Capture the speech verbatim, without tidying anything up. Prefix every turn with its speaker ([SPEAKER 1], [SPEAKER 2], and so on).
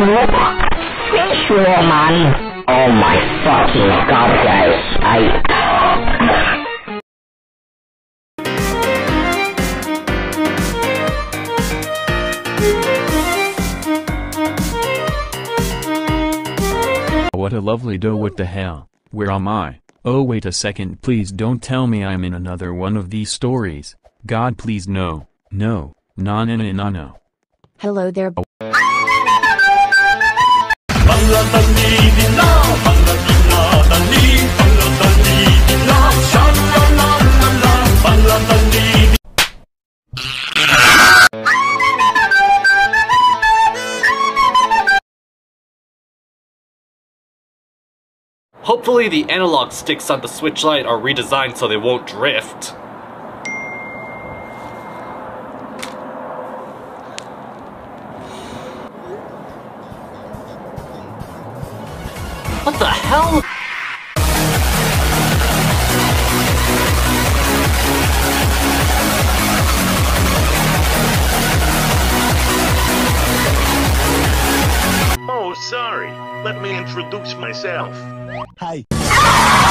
[SPEAKER 1] Sure, man. Oh my fucking god, guys. I...
[SPEAKER 2] What a lovely dough, what the hell? Where am I? Oh wait a second, please don't tell me I'm in another one of these stories. God please no. No. No no no no no.
[SPEAKER 3] Hello there.
[SPEAKER 4] Hopefully the analog sticks on the switch light are redesigned so they won't drift. What the hell?
[SPEAKER 5] Oh, sorry. Let me introduce myself.
[SPEAKER 6] Hi.